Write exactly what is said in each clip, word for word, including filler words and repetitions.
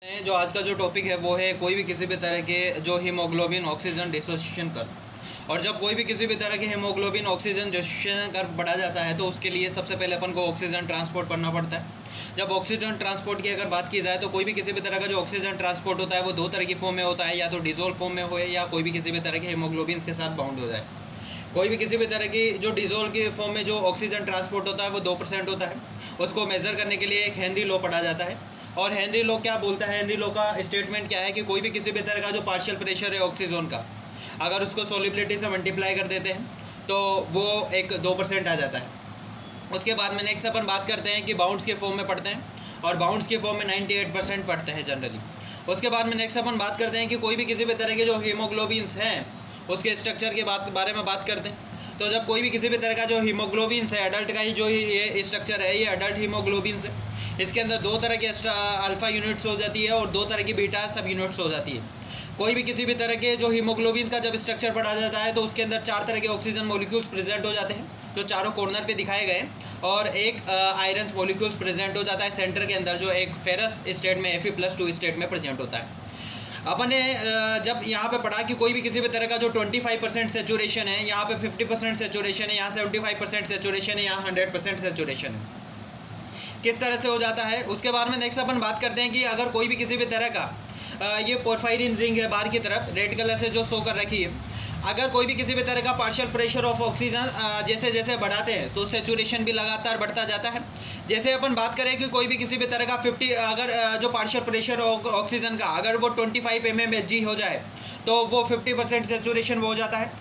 जो आज का जो टॉपिक है वो है कोई भी किसी भी तरह के जो हीमोग्लोबिन ऑक्सीजन डिसोसिएशन कर्व। और जब कोई भी किसी भी तरह के हीमोग्लोबिन ऑक्सीजन डिसोसिएशन कर्व बढ़ा जाता है तो उसके लिए सबसे पहले अपन को ऑक्सीजन ट्रांसपोर्ट करना पड़ता है। जब ऑक्सीजन ट्रांसपोर्ट की अगर बात की जाए तो कोई भी किसी भी तरह का जो ऑक्सीजन ट्रांसपोर्ट होता है वो दो तरह की फॉर्म में होता है, या तो डिजोल्व फॉर्म में हो या कोई भी किसी भी तरह के हीमोग्लोबिन के साथ बाउंड हो जाए। कोई भी किसी भी तरह की जो डिजोल्व की फॉर्म में जो ऑक्सीजन ट्रांसपोर्ट होता है वो दो परसेंट होता है। उसको मेज़र करने के लिए एक हेनरी लॉ पढ़ा जाता है। और हेनरी लॉ क्या बोलता है, हेनरी लॉ का स्टेटमेंट क्या है कि कोई भी किसी भी तरह का जो पार्शियल प्रेशर है ऑक्सीजन का, अगर उसको सोलिबिलिटी से मल्टीप्लाई कर देते हैं तो वो एक दो परसेंट आ जाता है। उसके बाद में नेक्स्ट अपन बात करते हैं कि बाउंड्स के फॉर्म में पढ़ते हैं, और बाउंड्स के फॉर्म में अट्ठानवे परसेंट पढ़ते हैं जनरली। उसके बाद में नेक्स्ट अपन बात करते हैं कि कोई भी किसी भी तरह के जो हीमोग्लोबिन्स हैं उसके स्ट्रक्चर के बात बारे में बात करते हैं। तो जब कोई भी किसी भी तरह का जो हीमोग्लोबिन्स है, अडल्ट का ही जो ये स्ट्रक्चर है, ये अडल्ट हीमोग्लोबिन्स है, इसके अंदर दो तरह के अल्फ़ा यूनिट्स हो जाती है और दो तरह की बीटा सब यूनिट्स हो जाती है। कोई भी किसी भी तरह के जो हीमोग्लोबिन का जब स्ट्रक्चर पढ़ा जाता है तो उसके अंदर चार तरह के ऑक्सीजन मॉलिक्यूल्स प्रेजेंट हो जाते हैं जो चारों कॉर्नर पे दिखाए गए हैं, और एक आयरन मॉलिक्यूल्स प्रेजेंट हो जाता है सेंटर के अंदर जो एक फेरस स्टेट में F E plus two state में प्रेजेंट होता है। अपन ने जब यहाँ पे पढ़ा कि कोई भी किसी भी तरह का जो पच्चीस परसेंट सेचुरेशन है, यहाँ पे पचास परसेंट सेचुरेशन है, यहाँ पचहत्तर परसेंट सेचुरेशन है, यहाँ सौ परसेंट सेचुरेशन है, किस तरह से हो जाता है। उसके बाद में नेक्स्ट अपन बात करते हैं कि अगर कोई भी किसी भी तरह का ये पोरफायरिन रिंग है बाहर की तरफ रेड कलर से जो शो कर रखी है, अगर कोई भी किसी भी तरह का पार्शियल प्रेशर ऑफ ऑक्सीजन जैसे जैसे बढ़ाते हैं तो सेचुरेशन भी लगातार बढ़ता जाता है। जैसे अपन बात करें कि कोई भी किसी भी तरह का पचास अगर जो पार्शियल प्रेशर ऑक्सीजन का अगर वो पच्चीस एम एम एच जी हो जाए तो वो पचास परसेंट सेचुरेशन हो जाता है।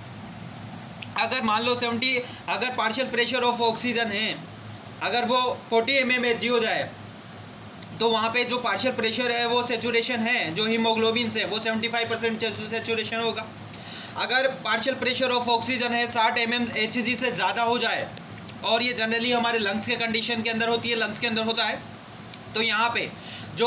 अगर मान लो सत्तर अगर पार्शियल प्रेशर ऑफ ऑक्सीजन है अगर वो चालीस एम एम एच जी हो जाए तो वहाँ पे जो पार्शियल प्रेशर है वो सेचुरेशन है जो हीमोग्लोबिन से वो पचहत्तर परसेंट सेचुरेशन होगा। अगर पार्शियल प्रेशर ऑफ ऑक्सीजन है साठ एम एम एच जी से ज़्यादा हो जाए, और ये जनरली हमारे लंग्स के कंडीशन के अंदर होती है, लंग्स के अंदर होता है, तो यहाँ पे जो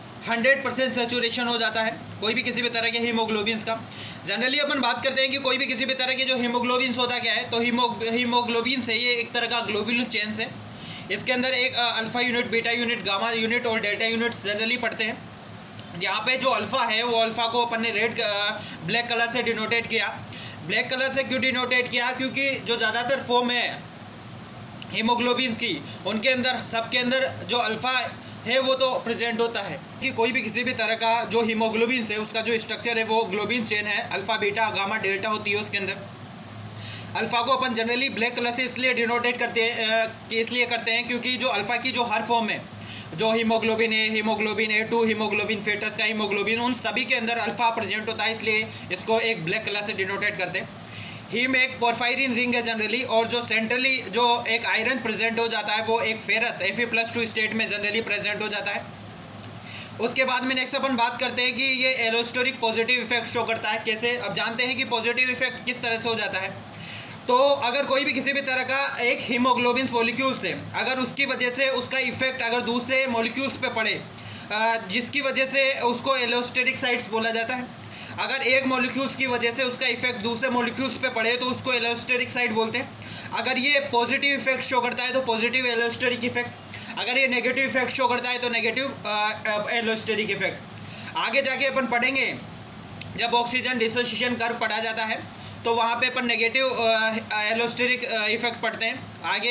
सौ परसेंट सेचुरेशन हो जाता है कोई भी किसी भी तरह के हीमोग्लोबिन्स का। जनरली अपन बात करते हैं कि कोई भी किसी भी तरह के जो हीमोग्लोबिन्स होता क्या है, तो हीमो हीमोग्लोबिन्स है ये एक तरह का ग्लोबुलर चेन्स है। इसके अंदर एक alpha unit, beta unit, gamma unit और डेल्टा यूनिट्स जनरली पढ़ते हैं। यहाँ पे जो अल्फ़ा है वो अल्फ़ा को अपन ने रेड ब्लैक कलर से डिनोटेट किया। ब्लैक कलर से क्यों डिनोटेट किया? क्योंकि जो ज़्यादातर फॉर्म है हीमोग्लोबिन्स की उनके अंदर सबके अंदर जो अल्फ़ा है वो तो प्रेजेंट होता है कि कोई भी किसी भी तरह का जो हीमोग्लोबिन्स है उसका जो स्ट्रक्चर है वो ग्लोबिन चेन है, अल्फ़ा बीटा गामा डेल्टा होती है उसके अंदर। अल्फ़ा को अपन जनरली ब्लैक कलर से इसलिए डिनोटेट करते हैं कि इसलिए करते हैं क्योंकि जो अल्फ़ा की जो हर फॉर्म है, जो haemoglobin A, haemoglobin A two, haemoglobin foetus का हीमोग्लोबिन, उन सभी के अंदर अल्फ़ा प्रेजेंट होता है, इसलिए इसको एक ब्लैक कलर से डिनोटेट करते हैं। हीम एक पोरफायरिन रिंग है जनरली, और जो सेंट्रली जो एक आयरन प्रेजेंट हो जाता है वो एक ferrous F E plus two state में जनरली प्रेजेंट हो जाता है। उसके बाद में नेक्स्ट अपन बात करते हैं कि ये एलोस्टेरिक पॉजिटिव इफेक्ट शो करता है। कैसे? अब जानते हैं कि पॉजिटिव इफेक्ट किस तरह से हो जाता है। तो अगर कोई भी किसी भी तरह का एक हीमोग्लोबिन मॉलिक्यूल से अगर उसकी वजह से उसका इफेक्ट अगर दूसरे मॉलिक्यूल्स पे पड़े, जिसकी वजह से उसको एलोस्टेरिक साइट्स बोला जाता है। अगर एक मॉलिक्यूल्स की वजह से उसका इफेक्ट दूसरे मॉलिक्यूल्स पे पड़े तो उसको एलोस्टेरिक साइट बोलते हैं। अगर ये पॉजिटिव इफेक्ट शो करता है तो पॉजिटिव एलोस्टेरिक इफेक्ट, अगर ये नेगेटिव इफेक्ट शो करता है तो नेगेटिव एलोस्टेरिक इफेक्ट। आगे जाके अपन पढ़ेंगे जब ऑक्सीजन डिसोसिएशन कर्व पढ़ा जाता है तो वहाँ पे अपन नेगेटिव एलोस्टेरिक इफेक्ट पढ़ते हैं,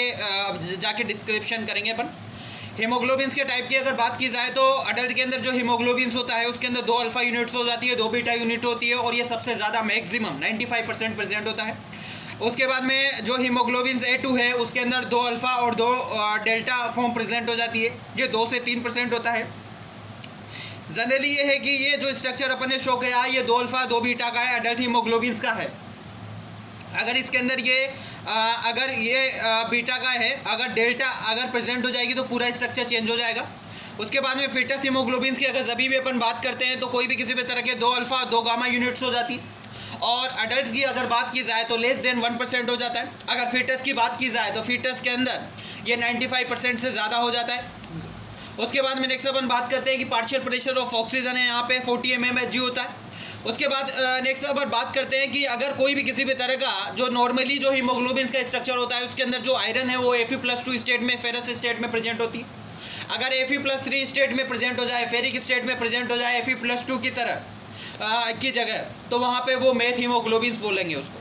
आगे जाके डिस्क्रिप्शन करेंगे अपन। हीमोग्लोबिन्स के टाइप की अगर बात की जाए तो अडल्ट के अंदर जो हीमोग्लोबिन्स होता है उसके अंदर दो अल्फ़ा यूनिट्स हो जाती है, दो बीटा यूनिट होती है, और ये सबसे ज़्यादा मैक्सिमम पचानवे परसेंट प्रेजेंट होता है। उसके बाद में जो हीमोग्लोबिन्स ए टू है उसके अंदर दो अल्फ़ा और दो डेल्टा फॉर्म प्रेजेंट हो जाती है, ये दो से तीन परसेंट होता है। जनरली ये है कि ये जो स्ट्रक्चर अपन ने शो किया ये दो अल्फ़ा दो बीटा का है, अडल्ट हीमोग्लोबिन्स का है। अगर इसके अंदर ये आ, अगर ये आ, बीटा का है, अगर डेल्टा अगर प्रेजेंट हो जाएगी तो पूरा स्ट्रक्चर चेंज हो जाएगा। उसके बाद में फीटस हीमोग्लोबिन्स की अगर जभी भी अपन बात करते हैं तो कोई भी किसी भी तरह के दो अल्फ़ा दो गामा यूनिट्स हो जाती, और अडल्ट की अगर बात की जाए तो लेस देन वन परसेंट हो जाता है। अगर फीटस की बात की जाए तो फीटस के अंदर ये पचानवे परसेंट से ज़्यादा हो जाता है। उसके बाद में नेक्स्ट अपन बात करते हैं कि पार्शियल प्रेशर ऑफ ऑक्सीजन है यहाँ पे चालीस एम एम एच जी होता है। उसके बाद नेक्स्ट अब बात करते हैं कि अगर कोई भी किसी भी तरह का जो नॉर्मली जो हीमोग्लोबिन का स्ट्रक्चर होता है उसके अंदर जो आयरन है वो F E plus two state में फेरस स्टेट में प्रेजेंट होती है। अगर F E plus three state में प्रेजेंट हो जाए, फेरिक स्टेट में प्रेजेंट हो जाए एफ ई प्लस टू की तरह आ, की जगह, तो वहाँ पे वो मेथ हीमोग्लोबिन बोलेंगे उसको।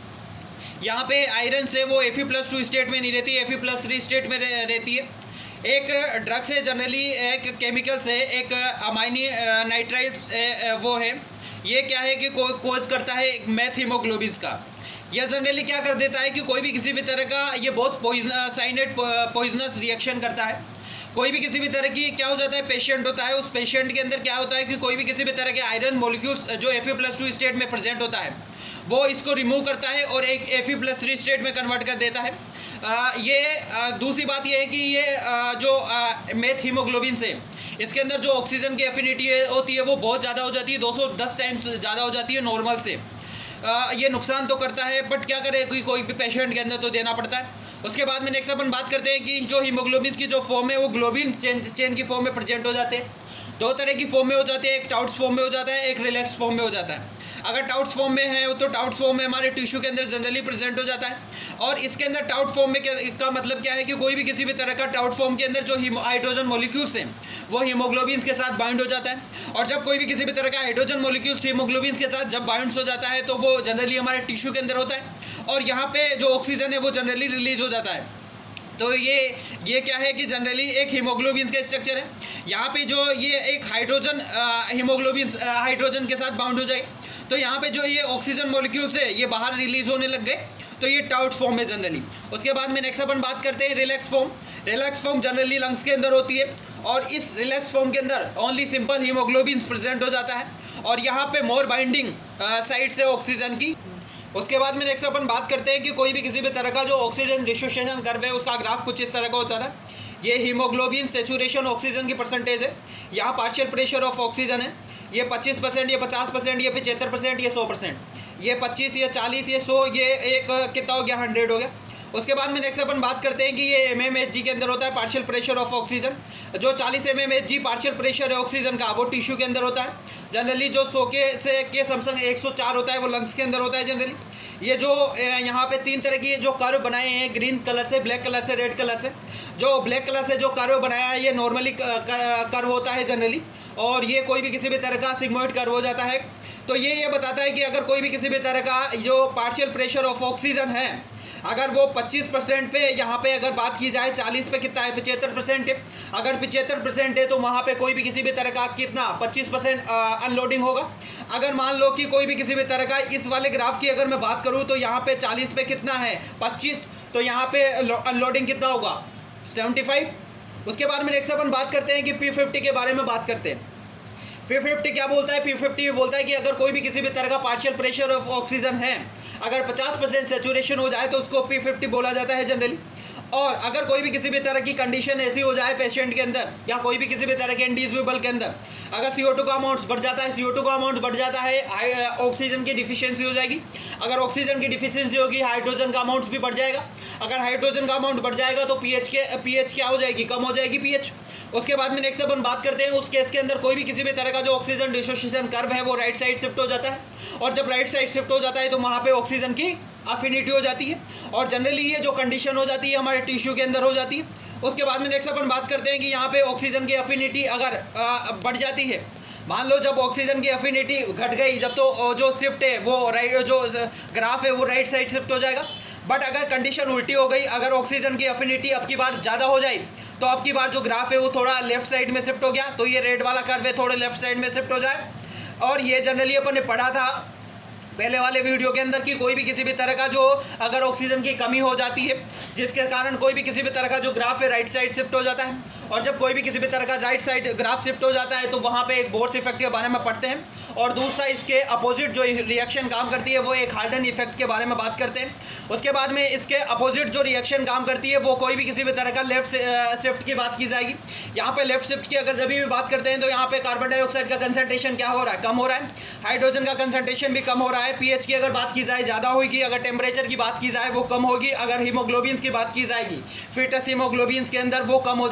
यहाँ पे आयरन से वो F E plus two state में नहीं रहती, F E plus three state में रहती है। एक ड्रग से जनरली, एक केमिकल से एक अमाइनी नाइट्राइल्स वो है, ये क्या है कि को, कोज करता है एक मेथ हीमोग्लोबिन का। यह जनरली क्या कर देता है कि कोई भी किसी भी तरह का, ये बहुत पॉइजन साइनेट पॉइजनस रिएक्शन करता है। कोई भी किसी भी तरह की क्या हो जाता है, पेशेंट होता है, उस पेशेंट के अंदर क्या होता है कि कोई भी किसी भी तरह के आयरन मॉलिक्यूल्स जो F E plus two state में प्रेजेंट होता है वो इसको रिमूव करता है और एक F E plus three state में कन्वर्ट कर देता है। आ, ये आ, दूसरी बात ये है कि ये आ, जो मेथ हीमोग्लोबिन से इसके अंदर जो ऑक्सीजन की एफिनिटी होती है वो बहुत ज़्यादा हो जाती है, दो सौ दस टाइम्स ज़्यादा हो जाती है नॉर्मल से। आ, ये नुकसान तो करता है, बट क्या करे, कोई कोई भी पेशेंट के अंदर तो देना पड़ता है। उसके बाद में नेक्स्ट अपन बात करते हैं कि जो हीमोग्लोबिन की जो फॉर्म है वो ग्लोबिन चेन चेन की फॉर्म में प्रेजेंट हो जाते हैं। दो तरह की फॉर्म में हो जाती है, एक टाउट्स फॉर्म में हो जाता है, एक रिलैक्स फॉर्म में हो जाता है। अगर टाउट्स फॉर्म में है तो टाउट्स फॉर्म में हमारे टिश्यू के अंदर जनरली प्रेजेंट हो जाता है। और इसके अंदर टाउट फॉर्म में का मतलब क्या है कि कोई भी किसी भी तरह का टाउट फॉर्म के अंदर जो हाइड्रोजन मॉलिक्यूल्स हैं वो हीमोग्लोबिन के साथ बाइंड हो जाता है। और जब कोई भी किसी भी तरह का हाइड्रोजन मॉलिक्यूल्स हीमोग्लोबिन के साथ जब बाइंड हो जाता है तो वो जनरली हमारे टिश्यू के अंदर होता है और यहाँ पे जो ऑक्सीजन है वो जनरली रिलीज हो जाता है। तो ये ये क्या है कि जनरली एक हीमोग्लोबिन का स्ट्रक्चर है। यहाँ पे जो ये एक हाइड्रोजन हीमोग्लोबिन हाइड्रोजन के साथ बाउंड हो जाए तो यहाँ पे जो ये ऑक्सीजन मॉलिक्यूल्स है ये बाहर रिलीज होने लग गए, तो ये टाउट फॉर्म है जनरली। उसके बाद में नेक्स्ट अपन बात करते हैं relax form. Relax form generally lungs के अंदर होती है और इस रिलैक्स फॉर्म के अंदर ओनली सिंपल हीमोग्लोबिन प्रेजेंट हो जाता है और यहाँ पे मोर बाइंडिंग साइड से ऑक्सीजन की। उसके बाद में नेक्स्ट अपन बात करते हैं कि कोई भी किसी भी तरह का जो ऑक्सीजन डिसोसिएशन कर्व है उसका ग्राफ कुछ इस तरह का होता है। ये हीमोग्लोबिन सेचुरेशन ऑक्सीजन की परसेंटेज है, यहाँ पार्शियल प्रेशर ऑफ ऑक्सीजन है, ये पच्चीस परसेंट, ये पचास परसेंट, ये पचहत्तर परसेंट, ये सौ परसेंट, ये पच्चीस, ये चालीस, ये सौ, ये एक कितना हो गया, हंड्रेड हो गया। उसके बाद में नेक्स्ट अपन बात करते हैं कि ये एम एम एच जी के अंदर होता है पार्शियल प्रेशर ऑफ ऑक्सीजन। जो चालीस M M H G partial pressure है ऑक्सीजन का वो टिश्यू के अंदर होता है। जनरली जो सौ के से के समसंग एक सौ चार होता है वो लंग्स के अंदर होता है जनरली। ये जो यहाँ पे तीन तरह की जो कर्व बनाए हैं, ग्रीन कलर से, ब्लैक कलर से, रेड कलर से, जो ब्लैक कलर से जो कर्व बनाया है ये नॉर्मली कर्व होता है जनरली और ये कोई भी किसी भी तरह का सिग्मोइड कर्व हो जाता है। तो ये ये बताता है कि अगर कोई भी किसी भी तरह का जो पार्शियल प्रेशर ऑफ ऑक्सीजन है अगर वो पच्चीस परसेंट पे, यहाँ पे अगर बात की जाए चालीस पे कितना है, पचहत्तर परसेंट है। अगर पचहत्तर परसेंट है तो वहाँ पे कोई भी किसी भी तरह का कितना पच्चीस परसेंट अनलोडिंग होगा। अगर मान लो कि कोई भी किसी भी तरह का इस वाले ग्राफ की अगर मैं बात करूँ तो यहाँ पे चालीस पे कितना है, पच्चीस, तो यहाँ पे अनलोडिंग कितना होगा, सेवेंटी फाइव। उसके बाद में नेक्स्ट अपन बात करते हैं कि पी फिफ्टी के बारे में बात करते हैं। पी फिफ्टी क्या बोलता है, पी फिफ्टी बोलता है कि अगर कोई भी किसी भी तरह का पार्शियल प्रेशर ऑफ ऑक्सीजन है अगर पचास परसेंट सेचुरेशन हो जाए तो उसको पी फिफ्टी बोला जाता है जनरली। और अगर कोई भी किसी भी तरह की कंडीशन ऐसी हो जाए पेशेंट के अंदर या कोई भी किसी भी तरह के इंडिविजुअल के अंदर अगर सी ओ टू का अमाउंट बढ़ जाता है, सी ओ टू का अमाउंट बढ़ जाता है, ऑक्सीजन की डिफिशियंसी हो जाएगी। अगर ऑक्सीजन की डिफिशियंसी होगी हाइड्रोजन का अमाउंट भी बढ़ जाएगा। अगर हाइड्रोजन का अमाउंट बढ़ जाएगा तो पीएच के पीएच क्या हो जाएगी, कम हो जाएगी पीएच। उसके बाद में नेक्स्ट अपन बात करते हैं उस केस के अंदर कोई भी किसी भी तरह का जो ऑक्सीजन डिसोसिएशन कर्व है वो राइट साइड शिफ्ट हो जाता है और जब राइट साइड शिफ्ट हो जाता है तो वहाँ पे ऑक्सीजन की अफिनिटी हो जाती है और जनरली ये जो कंडीशन हो जाती है हमारे टिश्यू के अंदर हो जाती है। उसके बाद में नेक्स्ट अपन बात करते हैं कि यहाँ पे ऑक्सीजन की अफिनिटी अगर बढ़ जाती है, मान लो जब ऑक्सीजन की अफिनिटी घट गई जब तो जो शिफ्ट है वो राइट, जो ग्राफ है वो राइट साइड शिफ्ट हो जाएगा। बट अगर कंडीशन उल्टी हो गई, अगर ऑक्सीजन की अफिनिटी अब की बार ज़्यादा हो जाए तो अब की बार जो ग्राफ है वो थोड़ा लेफ्ट साइड में शिफ्ट हो गया, तो ये रेड वाला कर्व है थोड़े लेफ्ट साइड में शिफ्ट हो जाए। और ये जनरली अपन ने पढ़ा था पहले वाले वीडियो के अंदर कि कोई भी किसी भी तरह का जो अगर ऑक्सीजन की कमी हो जाती है जिसके कारण कोई भी किसी भी तरह का जो ग्राफ है राइट साइड शिफ्ट हो जाता है और जब कोई भी किसी भी तरह का राइट साइड ग्राफ शिफ्ट हो जाता है तो वहाँ पे एक बोर्स इफेक्ट के बारे में पढ़ते हैं और दूसरा इसके अपोजिट जो रिएक्शन काम करती है वो एक हार्डन इफेक्ट के बारे में बात करते हैं। उसके बाद में इसके अपोजिट जो रिएक्शन काम करती है वो कोई भी किसी भी तरह का लेफ्ट शिफ्ट की बात की जाएगी। यहाँ पे लेफ्ट शिफ्ट की अगर जब भी बात करते हैं तो यहाँ पे कार्बन डाइऑक्साइड का कंसंट्रेशन क्या हो रहा है, कम हो रहा है। हाइड्रोजन का कंसंट्रेशन भी कम हो रहा है। पीएच की अगर बात की जाए ज़्यादा होगी, अगर टेम्परेचर की बात की जाए वो कम होगी, अगर हीमोग्लोबिन की बात की जाएगी फीटस हीमोग्लोबिन के अंदर वो कम हो जाएगी। ये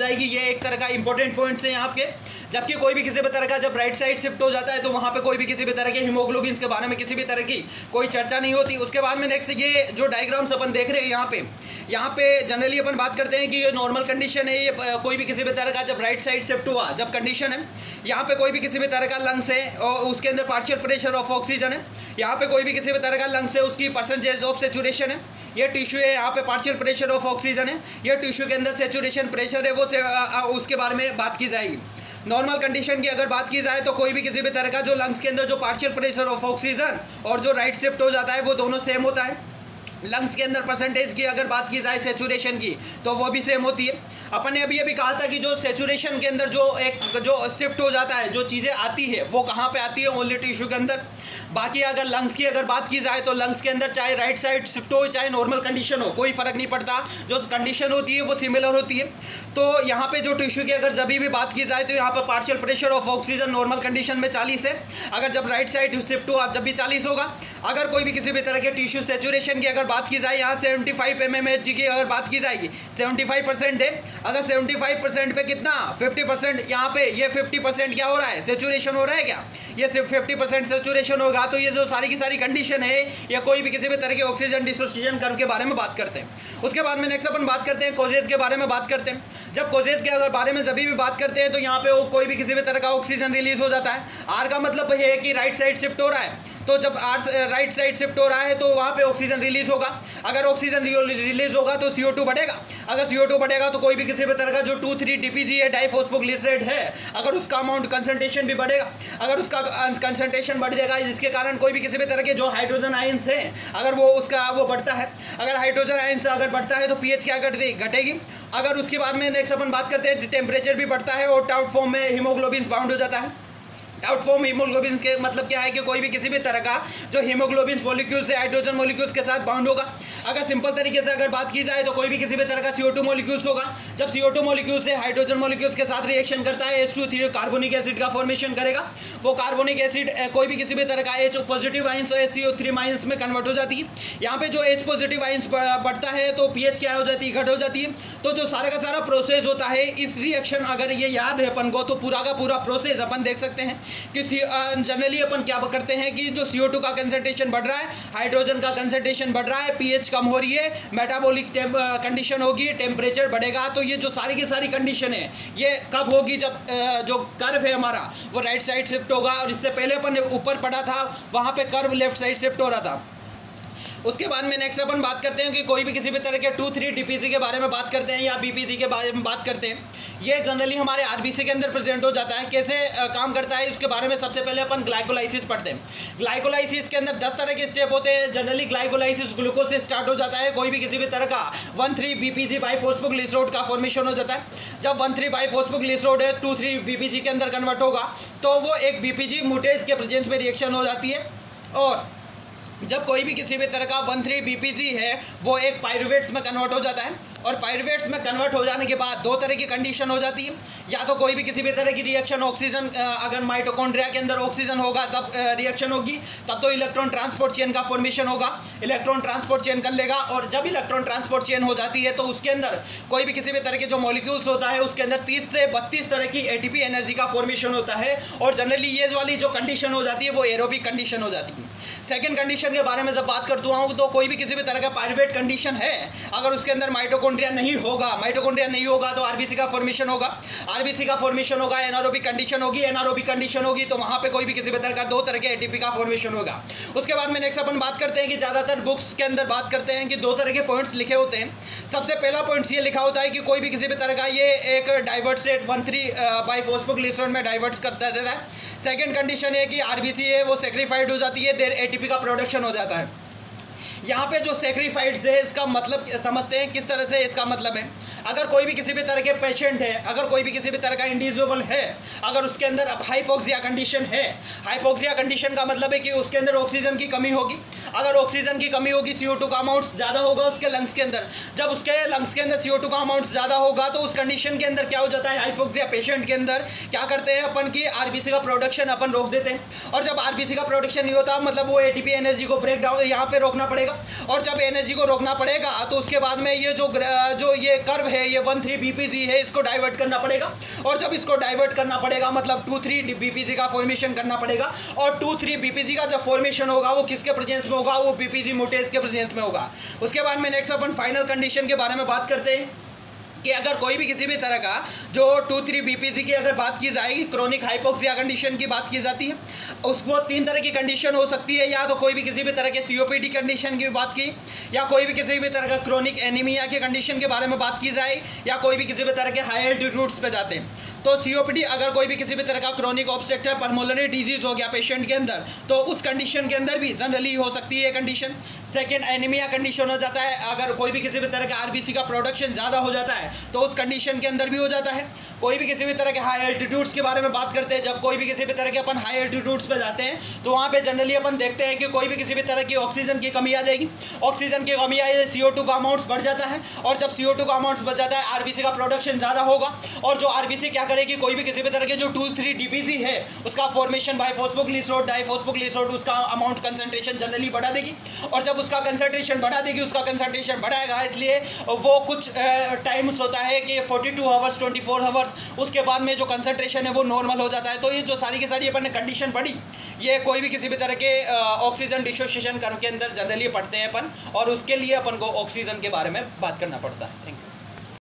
एक तरह का इंपॉर्टेंट पॉइंट्स हैं यहाँ के। जबकि कोई भी किसी भी तरह का जब राइट साइड शिफ्ट हो जाता है तो वहाँ पे कोई भी किसी भी तरह के हीमोग्लोबिन के बारे में किसी भी तरह की कोई चर्चा नहीं होती। उसके बाद में नेक्स्ट ये जो डायग्राम्स अपन देख रहे हैं यहाँ पे यहाँ पे जनरली अपन बात करते हैं कि ये नॉर्मल कंडीशन है, ये कोई भी किसी भी तरह का जब राइट साइड शिफ्ट हुआ जब कंडीशन है, यहाँ पे कोई भी किसी भी तरह का लंग्स है और उसके अंदर पार्शियल प्रेशर ऑफ ऑक्सीजन है, यहाँ पे कोई भी किसी भी तरह का लंग्स है उसकी परसेंटेज ऑफ सेचुरेशन है, ये टिश्यू है यहाँ पे पार्शियल प्रेशर ऑफ ऑक्सीजन है, ये टिश्यू के अंदर सेचुरेशन प्रेशर है वो से, आ, आ, उसके बारे में बात की जाएगी। नॉर्मल कंडीशन की अगर बात की जाए तो कोई भी किसी भी तरह का जो लंग्स के अंदर जो पार्शियल प्रेशर ऑफ ऑक्सीजन और जो राइट शिफ्ट हो जाता है वो दोनों सेम होता है। लंग्स के अंदर परसेंटेज की अगर बात की जाए सेचुरेशन की तो वो भी सेम होती है। अपन ने अभी अभी कहा था कि जो सेचुरेशन के अंदर जो एक जो शिफ्ट हो जाता है जो चीज़ें आती है वो कहाँ पे आती है, ओनली टिश्यू के अंदर। बाकी अगर लंग्स की अगर बात की जाए तो लंग्स के अंदर चाहे राइट साइड शिफ्ट हो चाहे नॉर्मल कंडीशन हो कोई फ़र्क नहीं पड़ता, जो कंडीशन होती है वो सिमिलर होती है। तो यहाँ पे जो टिश्यू की अगर जब भी बात की जाए तो यहाँ पर partial pressure of oxygen normal condition में चालीस है, अगर जब राइट साइड शिफ्ट हुआ जब भी चालीस होगा। अगर कोई भी किसी भी तरह के टिश्यू सेचुरेशन की अगर बात की जाए यहाँ seventy five M M H G की अगर बात की जाएगी सेवेंटी फाइव परसेंट है, अगर सेवेंटी फाइव परसेंट पे कितना फिफ्टी परसेंट यहाँ पे ये फिफ्टी परसेंट क्या हो रहा है, सेचुरेशन हो रहा है क्या, ये सिर्फ फिफ्टी परसेंट सेचुरेशन होगा। तो ये जो सारी की सारी कंडीशन है या कोई भी किसी भी तरह के ऑक्सीजन डिसोसिएशन कर्व के बारे में बात करते हैं। उसके बाद में नेक्स्ट अपन बात करते हैं कॉजेज के बारे में बात करते हैं। जब कॉजेज के अगर बारे में जब भी बात करते हैं तो यहाँ पे वो कोई भी किसी भी तरह का ऑक्सीजन रिलीज हो जाता है। आर का मतलब है कि राइट साइड शिफ्ट हो रहा है, तो जब आर राइट साइड शिफ्ट हो रहा है तो वहाँ पे ऑक्सीजन रिलीज होगा। अगर ऑक्सीजन रिलीज होगा तो सी ओ टू बढ़ेगा, अगर सी ओ टू बढ़ेगा तो कोई भी किसी भी तरह का जो two three D P G है डाइफॉस्फोग्लिसराइड है अगर उसका अमाउंट कंसंट्रेशन भी बढ़ेगा। अगर उसका कंसंट्रेशन बढ़ जाएगा जिसके कारण कोई भी किसी भी तरह के जो हाइड्रोजन आयंस है अगर वो उसका वो बढ़ता है, अगर हाइड्रोजन आयंस अगर बढ़ता है तो पीएच क्या घटेगी। अगर उसके बाद में नेक्स्ट अपन बात करते हैं टेम्परेचर भी बढ़ता है और टाउट फॉर्म में हीमोग्लोबिन बाउंड हो जाता है। टाउट फॉर्म हीमोग्लोबिन के मतलब क्या है कि कोई भी किसी भी तरह का जो हीमोग्लोबिन मॉलिक्यूल्स है हाइड्रोजन मॉलिक्यूल्स के साथ बाउंड होगा। अगर सिंपल तरीके से अगर बात की जाए तो कोई भी किसी भी तरह का सी ओ टू मॉलिक्यूल्स होगा। जब सी ओ टू मॉलिक्यूल्स से हाइड्रोजन मॉलिक्यूल्स के साथ रिएक्शन करता है H two three carbonic acid का फॉर्मेशन करेगा। वो कार्बोनिक एसिड कोई भी किसी भी तरह का एच पॉजिटिव आइंस और सी ओ थ्री माइनस में कन्वर्ट हो जाती है। यहाँ पे जो एच पॉजिटिव आइंस बढ़ता है तो पीएच क्या हो जाती है, घट हो जाती है। तो जो सारा का सारा प्रोसेस होता है इस रिएक्शन अगर ये याद है अपन को तो पूरा का पूरा प्रोसेस अपन देख सकते हैं कि जनरली अपन क्या करते हैं कि जो सी ओ टू का कंसंट्रेशन बढ़ रहा है, हाइड्रोजन का कंसंट्रेशन बढ़ रहा है, पीएच कम हो रही है, मेटाबॉलिक कंडीशन होगी, टेम्परेचर बढ़ेगा। तो ये जो सारी की सारी कंडीशन है ये कब होगी, जब जो कर्व है हमारा वो राइट साइड शिफ्ट होगा। और इससे पहले अपन ऊपर पढ़ा था वहाँ पे कर्व लेफ्ट साइड शिफ्ट हो रहा था। उसके बाद में नेक्स्ट अपन बात करते हैं कि कोई भी किसी भी तरह के टू थ्री डीपीसी के बारे में बात करते हैं या बीपीसी के बारे में बात करते हैं। ये जनरली हमारे आरबीसी के अंदर प्रेजेंट हो जाता है। कैसे आ, काम करता है उसके बारे में सबसे पहले अपन ग्लाइकोलाइसिस पढ़ते हैं। ग्लाइकोलाइसिस के अंदर दस तरह के स्टेप होते हैं। जनरली ग्लाइकोलाइसिस ग्लूकोज से स्टार्ट हो जाता है। कोई भी किसी भी तरह का वन थ्री बीपीजी बाइफॉस्फोग्लिसराइड का फॉर्मेशन हो जाता है। जब वन थ्री बाइफॉस्फोग्लिसराइड है टू थ्री बीपीजी के अंदर कन्वर्ट होगा तो वो एक बीपीजी मुटेज के प्रेजेंस में रिएक्शन हो जाती है। और जब कोई भी किसी भी तरह का वन थ्री बीपीजी है वो एक पायरुवेट्स में कन्वर्ट हो जाता है। और पायरुवेट्स में कन्वर्ट हो जाने के बाद दो तरह की कंडीशन हो जाती है। या तो कोई भी किसी भी तरह की रिएक्शन ऑक्सीजन अगर माइटोकॉन्ड्रिया के अंदर ऑक्सीजन होगा तब रिएक्शन होगी, तब तो इलेक्ट्रॉन ट्रांसपोर्ट चेन का फॉर्मेशन होगा। इलेक्ट्रॉन ट्रांसपोर्ट चेन कर लेगा और जब इलेक्ट्रॉन ट्रांसपोर्ट चेन हो जाती है तो उसके अंदर कोई भी किसी भी तरह के जो मॉलिक्यूल्स होता है उसके अंदर तीस से बत्तीस तरह की एटीपी एनर्जी का फॉर्मेशन होता है। और जनरली ये वाली जो कंडीशन हो जाती है वो एरोबिक कंडीशन हो जाती है। सेकेंड कंडीशन के बारे में जब बात करता हूँ तो कोई भी किसी भी तरह का पायरुवेट कंडीशन है, अगर उसके अंदर माइटोकॉन्ड्रिया नहीं होगा माइटोकॉन्ड्रिया नहीं होगा तो आरबीसी का फॉर्मेशन होगा। आरबीसी का फॉर्मेशन होगा, एनारोबिक कंडीशन होगी। एनारोबिक कंडीशन होगी तो वहाँ पे कोई भी किसी भी तरह का दो तरह के एटीपी का फॉर्मेशन होगा। उसके बाद में नेक्स्ट अपन बात करते हैं कि ज़्यादातर बुक्स के अंदर बात करते हैं कि दो तरह के पॉइंट्स लिखे होते हैं। सबसे पहला पॉइंट्स ये लिखा होता है कि कोई भी किसी भी तरह का ये एक divert set one three biphosphoglyceride में डाइवर्ट करता देता है। सेकेंड कंडीशन है कि आरबीसी है वो सेक्रीफाइड हो जाती है, देर एटीपी का प्रोडक्शन हो जाता है। यहाँ पे जो सेक्रीफाइड्स है इसका मतलब समझते हैं किस तरह से इसका मतलब है। अगर कोई भी किसी भी तरह के पेशेंट है, अगर कोई भी किसी भी तरह का इंडिविजुअल है, अगर उसके अंदर अब हाइपोक्सिया कंडीशन है, हाइपोक्सिया कंडीशन का मतलब है कि उसके अंदर ऑक्सीजन की कमी होगी। अगर ऑक्सीजन की कमी होगी सी ओ टू का अमाउंट ज़्यादा होगा उसके लंग्स के अंदर। जब उसके लंग्स के अंदर सी ओ टू का अमाउंट ज़्यादा होगा तो उस कंडीशन के अंदर क्या हो जाता है, हाइपोक्सिया पेशेंट के अंदर क्या करते हैं अपन की आरबीसी का प्रोडक्शन अपन रोक देते हैं। और जब आरबीसी का प्रोडक्शन नहीं होता मतलब वो एटीपी एनर्जी को ब्रेक डाउन यहाँ पे रोकना पड़ेगा। और जब एनर्जी को रोकना पड़ेगा तो उसके बाद में ये जो जो ये कर्व है ये वन थ्री बीपीजी है, इसको डाइवर्ट करना पड़ेगा। और जब इसको डाइवर्ट करना पड़ेगा मतलब टू थ्री बीपीजी का फॉर्मेशन करना पड़ेगा। और टू थ्री बीपीजी का जब फॉर्मेशन होगा वो किसके प्रेजेंस में होगा, वो बीपीजी मोटेज के प्रेजेंस में होगा। उसके बाद में नेक्स्ट अपन फाइनल कंडीशन के बारे में बात करते हैं कि अगर कोई भी किसी भी तरह का जो टू थ्री बीपीसी की अगर बात की जाएगी, क्रोनिक हाइपोक्सिया कंडीशन की बात की जाती है, उसको तीन तरह की कंडीशन हो सकती है। या तो कोई भी किसी भी तरह के सीओपीडी कंडीशन की बात की, या कोई भी किसी भी तरह का क्रोनिक एनीमिया के कंडीशन के बारे में बात की जाए, या कोई भी किसी भी तरह के हाई एल्टीट्यूड्स पे जाते हैं। तो सीओपीडी अगर कोई भी किसी भी तरह का क्रोनिक ऑब्स्ट्रक्टिव पल्मोनरी डिजीज हो गया पेशेंट के अंदर, तो उस कंडीशन के अंदर भी जनरली हो सकती है कंडीशन। सेकेंड एनीमिया कंडीशन हो जाता है, अगर कोई भी किसी भी तरह का आरबीसी का प्रोडक्शन ज़्यादा हो जाता है तो उस कंडीशन के अंदर भी हो जाता है। कोई भी किसी भी तरह के हाई एल्टीट्यूड्स के बारे में बात करते हैं, जब कोई भी किसी भी तरह के अपन हाई एल्टीट्यूड्स पे जाते हैं तो वहाँ पे जनरली अपन देखते हैं कि कोई भी किसी भी तरह की ऑक्सीजन की कमी आ जाएगी। ऑक्सीजन की कमी आई, सी ओ टू का अमाउंट्स बढ़ जाता है, और जब सी ओ टू का अमाउंट्स बढ़ जाता है आरबीसी का प्रोडक्शन ज़्यादा होगा। और जो आरबीसी क्या करेगी, कोई भी किसी भी तरह के जो टू थ्री डीपीसी है उसका फॉर्मेशन बाय फॉस्फोग्लिसराइड डाइफॉस्फोग्लिसराइड उसका अमाउंट कंसंट्रेशन जनरली बढ़ा देगी। और जब उसका कंसंट्रेशन बढ़ा देगी, उसका कंसंट्रेशन बढ़ाएगा, इसलिए वो कुछ टाइम्स होता है कि forty two hours twenty four hours उसके बाद में जो कंसंट्रेशन है वो नॉर्मल हो जाता है। तो ये जो सारी की सारी अपन ने कंडीशन पढ़ी, ये कोई भी किसी भी तरह के ऑक्सीजन डिसोसिएशन कर्व के अंदर जनरली पढ़ते हैं अपन, और उसके लिए अपन को ऑक्सीजन के बारे में बात करना पड़ता है। Thank you.